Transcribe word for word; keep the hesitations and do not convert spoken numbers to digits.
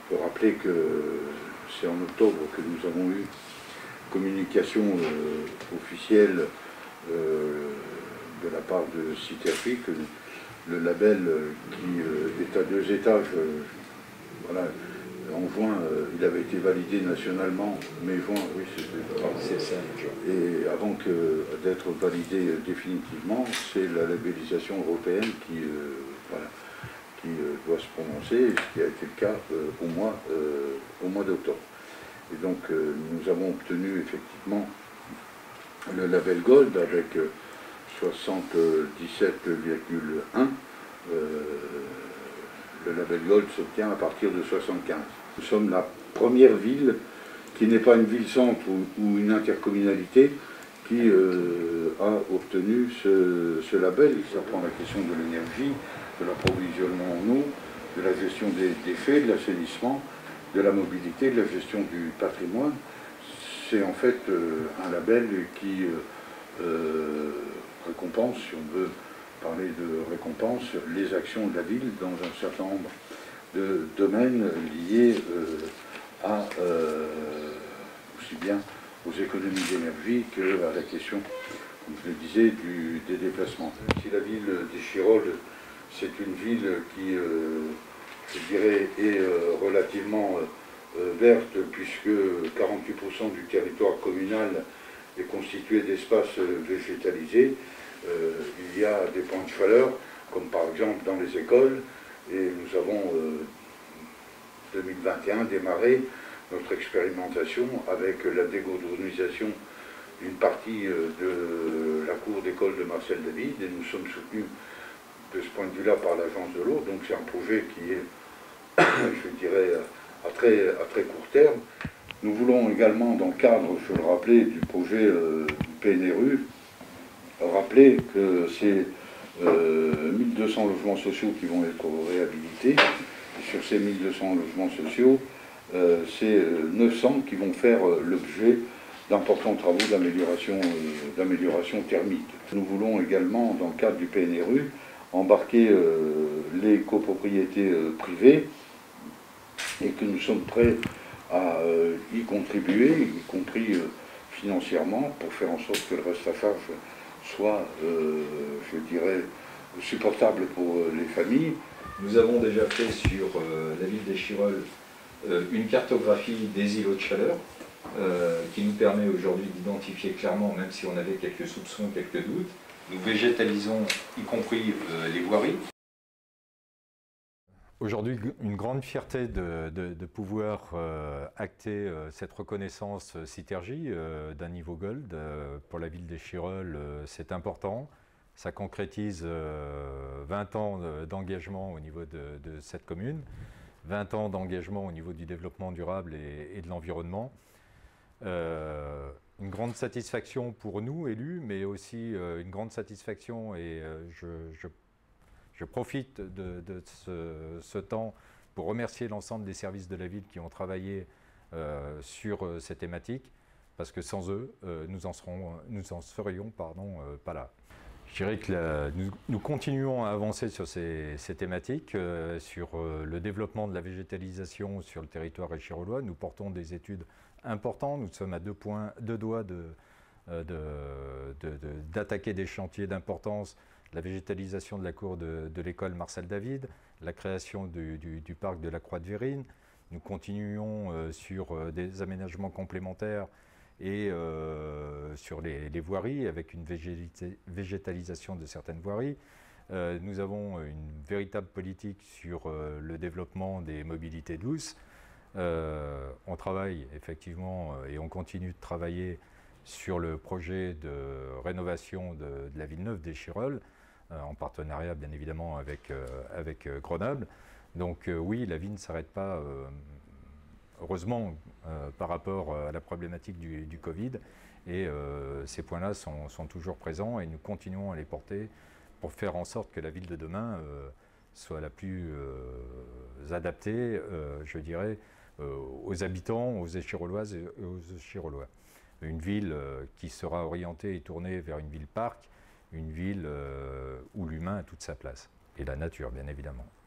peux rappeler que c'est en octobre que nous avons eu communication euh, officielle euh, de la part de Citerfi, que le label euh, qui euh, est à deux étages, euh, voilà, en juin, euh, il avait été validé nationalement, mai-juin, oui, c'est ça. Et avant d'être validé euh, définitivement, c'est la labellisation européenne qui, euh, voilà, qui euh, doit se prononcer, ce qui a été le cas euh, au mois, euh, au mois d'octobre. Et donc euh, nous avons obtenu effectivement le label Gold avec euh, soixante-dix-sept virgule un. Euh, le label Gold s'obtient à partir de soixante-quinze. Nous sommes la première ville qui n'est pas une ville-centre ou, ou une intercommunalité qui euh, a obtenu ce, ce label. Ça prend la question de l'énergie, de l'approvisionnement en eau, de la gestion des déchets, de l'assainissement, de la mobilité, de la gestion du patrimoine. C'est en fait euh, un label qui euh, euh, récompense, si on veut parler de récompense, les actions de la ville dans un certain nombre de domaines liés euh, à euh, aussi bien aux économies d'énergie qu'à la question, comme je le disais, du, des déplacements. Si la ville d'Échirolles, c'est une ville qui, euh, je dirais, est euh, relativement euh, verte, puisque quarante-huit pour cent du territoire communal est constitué d'espaces végétalisés. Euh, il y a des points de chaleur, comme par exemple dans les écoles, et nous avons euh, deux mille vingt et un démarré notre expérimentation avec la dégoudronnisation d'une partie euh, de la cour d'école de Marcel David, et nous sommes soutenus de ce point de vue-là par l'agence de l'eau. Donc c'est un projet qui est, je dirais, à très, à très court terme. Nous voulons également, dans le cadre, je le rappelais, du projet euh, du P N R U, rappeler que c'est euh, mille deux cents logements sociaux qui vont être réhabilités. Et sur ces mille deux cents logements sociaux, euh, c'est neuf cents qui vont faire euh, l'objet d'importants travaux d'amélioration euh, d'amélioration thermique. Nous voulons également, dans le cadre du P N R U, embarquer euh, les copropriétés euh, privées, et que nous sommes prêts à euh, y contribuer, y compris euh, financièrement, pour faire en sorte que le reste à charge soit, euh, je dirais, supportable pour euh, les familles. Nous avons déjà fait sur euh, la ville d'Échirolles euh, une cartographie des îlots de chaleur euh, qui nous permet aujourd'hui d'identifier clairement, même si on avait quelques soupçons, quelques doutes. Nous végétalisons y compris euh, les voiries. Aujourd'hui, une grande fierté de, de, de pouvoir euh, acter euh, cette reconnaissance Citergi euh, d'un niveau Gold. Euh, pour la ville d'Échirolles, euh, c'est important. Ça concrétise euh, vingt ans d'engagement au niveau de, de cette commune, vingt ans d'engagement au niveau du développement durable et, et de l'environnement. Euh, une grande satisfaction pour nous, élus, mais aussi euh, une grande satisfaction, et euh, je, je Je profite de, de ce, ce temps pour remercier l'ensemble des services de la ville qui ont travaillé euh, sur euh, ces thématiques, parce que sans eux, euh, nous en serons, nous en serions pardon, euh, pas là. Je dirais que la, nous, nous continuons à avancer sur ces, ces thématiques, euh, sur euh, le développement de la végétalisation sur le territoire échirollois. Nous portons des études importantes, nous sommes à deux, points, deux doigts d'attaquer de, de, de, de, des chantiers d'importance. La végétalisation de la cour de, de l'école Marcel David, la création du, du, du parc de la Croix de Vérine. Nous continuons euh, sur euh, des aménagements complémentaires et euh, sur les, les voiries, avec une végétalisation de certaines voiries. Euh, nous avons une véritable politique sur euh, le développement des mobilités douces. Euh, on travaille effectivement euh, et on continue de travailler sur le projet de rénovation de, de la ville neuve d'Échirolles, euh, en partenariat bien évidemment avec, euh, avec euh, Grenoble. Donc euh, oui, la vie ne s'arrête pas, euh, heureusement, euh, par rapport à la problématique du, du Covid. Et euh, ces points-là sont, sont toujours présents et nous continuons à les porter pour faire en sorte que la ville de demain euh, soit la plus euh, adaptée, euh, je dirais, euh, aux habitants, aux Échirolloises et aux Échirollois. Une ville euh, qui sera orientée et tournée vers une ville-parc, une ville euh, où l'humain a toute sa place, et la nature bien évidemment.